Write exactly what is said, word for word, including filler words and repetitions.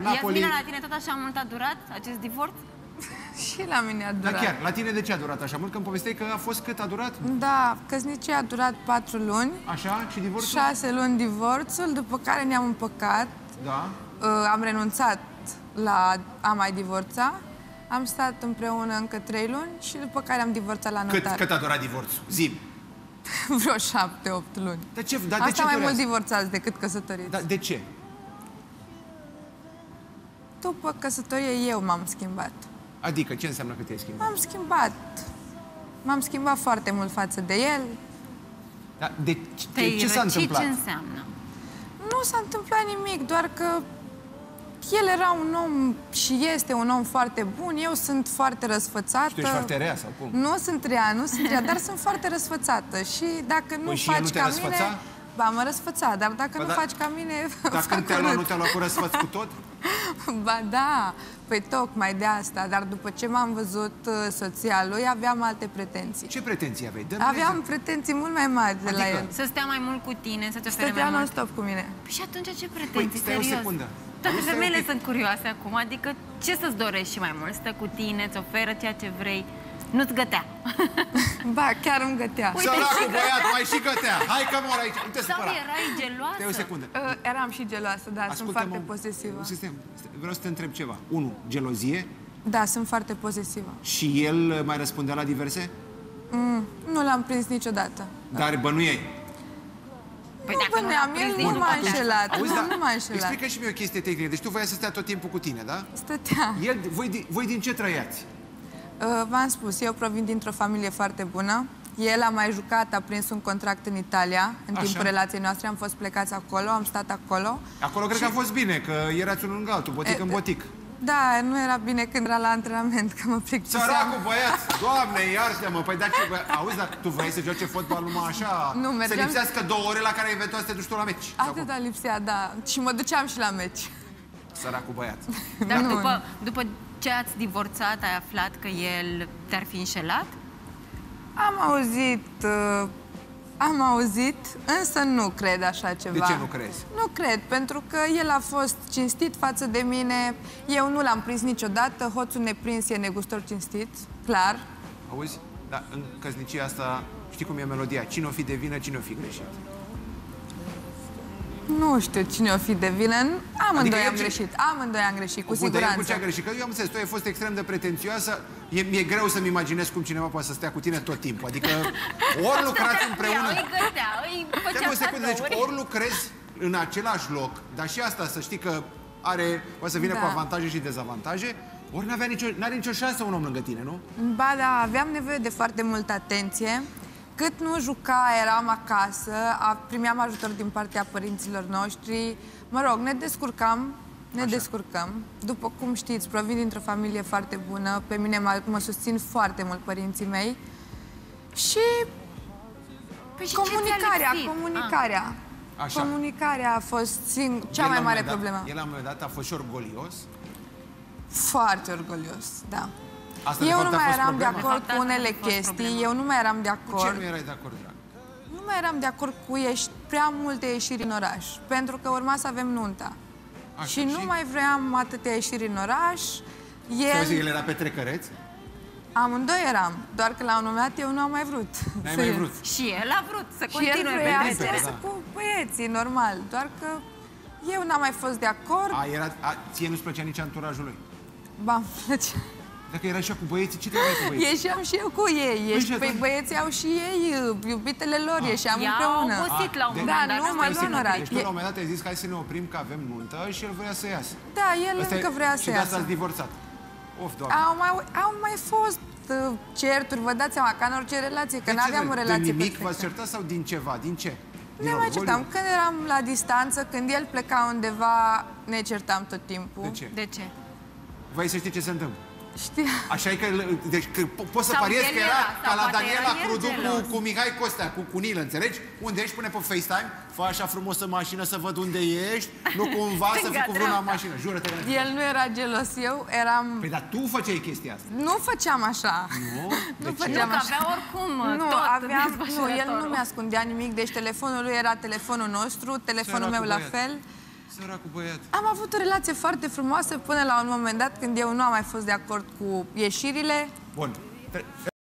Napoli... Iasmina, la tine tot așa mult a durat acest divorț? Și la mine a durat. Dar chiar, la tine de ce a durat așa mult? Că îmi povesteai că a fost cât a durat? Da, căsnicia a durat patru luni. Așa? Și divorțul? Șase luni divorțul, după care ne-am împăcat. Da. Uh, am renunțat la a mai divorța. Am stat împreună încă trei luni și după care am divorțat la notar. Cât, cât a durat divorțul? Zi-mi. Vreo șapte, opt luni. De ce? Dar Asta de ce mai durează? mult divorțați decât căsătoriți. Dar de ce? După căsătorie eu m-am schimbat. Adică, ce înseamnă că te-ai schimbat? M-am schimbat. M-am schimbat foarte mult față de el. Dar de, de Te-ai ce s-a răcit? întâmplat? Ce înseamnă? Nu s-a întâmplat nimic, doar că el era un om și este un om foarte bun, eu sunt foarte răsfățată. Și tu ești foarte rea sau cum? Nu sunt rea, nu sunt rea, dar sunt foarte răsfățată. Și dacă nu Păi și faci el nu te ca răsfăța? mine... Ba, mă răsfăța, dar dacă Ba nu da. faci ca mine... Dar când te-a luat, nu te-a luat cu răsfăț cu tot? Ba da, păi tocmai de asta, dar după ce m-am văzut uh, soția lui, aveam alte pretenții. Ce pretenții aveai? Dă-mi Aveam exemplu. pretenții mult mai mari de la Adică? el. Să stea mai mult cu tine, să te ofere Stătea mai mult? non-stop cu mine. Păi și atunci ce Păi, pretenții? stai o Serios. secundă. Toate Nu, stai un femeile pic. sunt curioase acum, adică ce să-ți dorești și mai mult? Stă cu tine, îți oferă ceea ce vrei, nu-ți gătea. Ba, chiar îmi gătea. Uite, Săracul și că- băiat, mai și gătea. Hai că mor aici. Nu te Sau supăra. erai geloasă? Stai o secundă. Uh, eram și geloasă, da, sunt Ascultă-mă foarte un- posesivă. un sistem. Vreau să te întreb ceva. Unu, gelozie. Da, sunt foarte posesivă. Și el mai răspundea la diverse? Mm, nu l-am prins niciodată. Dar bănuiei. Păi Nu dacă nu băneam, l-am prins el din nu m-a partea asta. înșelat. Auzi, Nu, da, nu m-a înșelat. explică și mie o chestie tehnică. Deci tu voiai să stea tot timpul cu tine, da? Stătea. El, voi, din- voi din ce trăiați? Uh, V-am spus, eu provin dintr-o familie foarte bună. El a mai jucat, a prins un contract în Italia. În Așa. timpul relației noastre am fost plecați acolo, am stat acolo. Acolo cred că a fost bine, că erați unul lângă altul, botic E, în botic. Da, nu era bine când era la antrenament, că mă plictiseam. Săracul băiat! Doamne, iartă-mă! Păi dar ce, bă, auzi, dar tu voiai să joace fotbal numai așa? Nu, Să mergeam- lipsească două ore la care eventual să te duci tu la meci. sau cum? Atâta lipsea, da. Și mă duceam și la meci. Săracul băiat. Dar Nu. după, după ce ați divorțat, ai aflat că el te-ar fi înșelat? Am auzit, uh, am auzit, însă nu cred așa ceva. De ce nu crezi? Nu cred, pentru că el a fost cinstit față de mine. Eu nu l-am prins niciodată. Hoțul neprins e negustor cinstit, clar. Auzi? Dar în căsnicia asta, știi cum e melodia? Cine o fi de vină, cine o fi greșit? Nu știu cine o fi de vină. Amândoi Adică el am ce- greșit. Amândoi am greșit, cu Bun, dar el siguranță. cu ce a greșit? Că eu am înțeles, tu ai fost extrem de pretențioasă. E, mi-e greu să-mi imaginez cum cineva poate să stea cu tine tot timpul. Adică ori lucrați împreună... Îi gătea, îi Stai făcea o secundă, deci cadouri. ori lucrezi în același loc, dar și asta să știi că are, o să vină Da. cu avantaje și dezavantaje, ori n-avea nicio, n-are nicio șansă un om lângă tine, nu? Ba da, aveam nevoie de foarte multă atenție. Cât nu juca, eram acasă, a, primeam ajutor din partea părinților noștri. Mă rog, ne descurcam, ne Așa. descurcăm. După cum știți, provin dintr-o familie foarte bună. Pe mine mă, mă susțin foarte mult părinții mei. Și Păi și ce comunicarea, ți-a lipsit? comunicarea. Așa. Comunicarea a fost sing- cea El, mai la un mare moment dat- problemă. El la un moment dat a fost și orgolios. Foarte orgolios, da. Asta, de Eu fapt, nu a mai fost eram de problema. acord De fapt, cu asta unele a fost chestii, problema. eu nu mai eram de Cu ce acord. nu erai de acord, drag? Nu mai eram de acord cu ieși, prea multe ieșiri în oraș, pentru că urma să avem nunta. Așa, și nu și? mai vreau atâtea ieșiri în oraș. El... El, el era petrecăreț? amândoi eram, doar că la un moment dat eu nu am mai vrut. N-ai să mai ies. vrut. Și el a vrut să Și el continue vrea pe să limpede, iasă da. cu băieții, normal, doar că eu n-am mai fost de acord. A, era, a, ție nu-ți plăcea nici anturajul lui? Ba, îmi plăcea. Dacă era și cu băieții, ce trebuie cu băieții? Ieșeam și eu cu ei, Păi Ieși, și păi atunci? băieții au și ei iubitele lor, ieșeam I-au împreună. obosit la un de- moment Da, dat. nu, asta mă e luam secret. oraș. Deci tu la un moment dat ai zis că hai să ne oprim că avem nuntă și el vrea să iasă. Da, el Asta e- încă vrea să Și de asta iasă. ați divorțat. Of, Doamne. Au mai, au mai fost uh, certuri, vă dați seama, ca în orice relație, că De nu ce, aveam de- o relație De nimic v-ați perfectă. certat sau din ceva? Din ce? Din Ne mai orgoliu? certam. Când eram la distanță, când el pleca undeva, ne certam tot timpul. De ce? De ce? Vrei să știi ce se întâmplă? Știa. Așa e că, deci, că po- poți să Sau pariezi el că era era, ca sau la poate Daniela era el Crudu gelos. cu, cu Mihai Costea, cu, cu Nil, înțelegi? Unde ești, pune pe FaceTime, fă așa frumos în mașină să văd unde ești, nu cumva să fii cu vreuna în mașină, jură-te. El nu era gelos, eu eram... Păi dar tu făceai chestia asta. Nu făceam așa. Nu? Nu De ce? făceam Nu, că așa. avea oricum Nu, tot aveam, nu, el nu desfășurătorul. mi-ascundea nimic, deci telefonul lui era telefonul nostru, telefonul Săracul meu la băiat. fel. Săracul băiat. Am avut o relație foarte frumoasă până la un moment dat când eu nu am mai fost de acord cu ieșirile. Bun.